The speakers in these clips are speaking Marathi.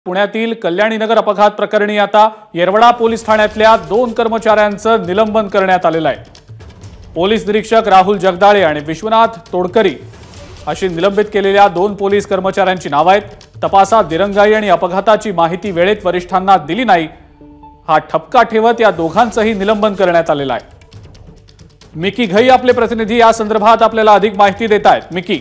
पुण्यातील कल्याणीनगर अपघात प्रकरणी आता येरवडा पोलीस ठाण्यातल्या 2 कर्मचाऱ्यांचं निलंबन करण्यात आलेलं आहे। पोलीस निरीक्षक राहुल जगदाळे आणि विश्वनाथ तोडकरी अशी निलंबित केलेल्या 2 पोलीस कर्मचाऱ्यांची नावे आहेत। तपासात दिरंगाई आणि अपघाताची माहिती वेळेत वरिष्ठांना दिली नाही, हा ठपका ठेवत या दोघांचंही निलंबन करण्यात आलेलं आहे। मिकी घई आपले प्रतिनिधी या संदर्भात आपल्याला अधिक माहिती देत आहेत। मिकी,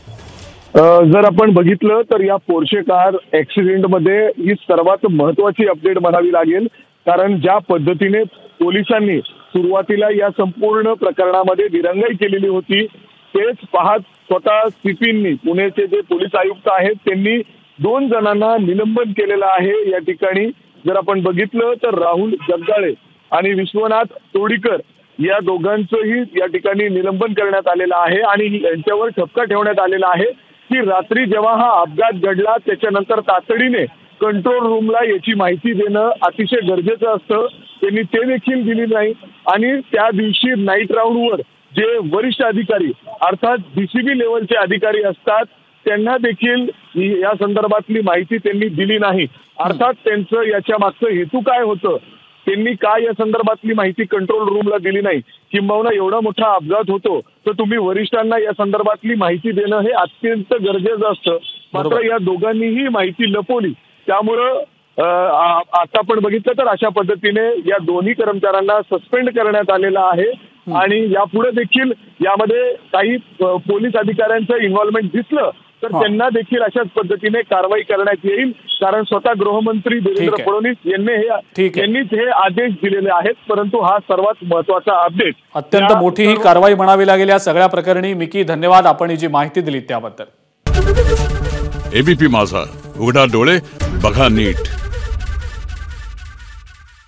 जर आपण बघितलं तर या पोर्शे कार ऍक्सिडेंट मध्ये ही सर्वात महत्त्वाची अपडेट म्हणावी लागेल, कारण ज्या पद्धतीने पोलिसांनी सुरुवातीला या संपूर्ण प्रकरणामध्ये दिरंगाई केलेली होती, तेच पाहत स्वतः सीपींनी, पुण्याचे जे पोलीस आयुक्त आहेत, त्यांनी 2 जणांना निलंबन केलेलं आहे। या ठिकाणी जर आपण बघितलं तर राहुल जगदाळे आणि विश्वनाथ तोडीकर या दोघांचंही या ठिकाणी निलंबन करण्यात आलेलं आहे आणि यांच्यावर ठपका ठेवण्यात आलेला आहे की रात्री जेव्हा हा अपघात घडला त्याच्यानंतर तातडीने कंट्रोल रूमला याची माहिती देणं अतिशय गरजेचं असतं। त्यांनी ते देखील दिली नाही आणि त्या दिवशी नाईट राऊंडवर जे वरिष्ठ अधिकारी अर्थात डीसीबी लेवलचे अधिकारी असतात त्यांना देखील या संदर्भातली माहिती त्यांनी दिली नाही। अर्थात त्यांचं याच्या मागचं हेतू काय होतं, त्यांनी काय या संदर्भातली माहिती कंट्रोल रूमला दिली नाही, किंबहुना एवढा मोठा अपघात होतो तर तुम्ही वरिष्ठांना या संदर्भातली माहिती देणं हे अत्यंत गरजेचं असतं। मात्र या दोघांनीही माहिती लपवली, त्यामुळं आता आपण बघितलं तर अशा पद्धतीने या दोन्ही कर्मचाऱ्यांना सस्पेंड करण्यात आलेलं आहे आणि यापुढे देखील यामध्ये काही पोलीस अधिकाऱ्यांचं इन्व्हॉल्वमेंट दिसलं तर त्यांना देखील अशाच पद्धतीने कारवाई करण्यात येईल, कारण स्वतः गृहमंत्री देवेंद्र फडणवीस यांनीच हे आदेश दिलेले आहेत। परंतु हा सर्वात महत्त्वाचा अपडेट, अत्यंत मोठी ही कारवाई म्हणावी लागेल या सगळ्या प्रकरणी। मिकी, धन्यवाद, आपण ही जी माहिती दिली त्याबद्दल। एबीपी माझा, उघडा डोळे बघा नीट।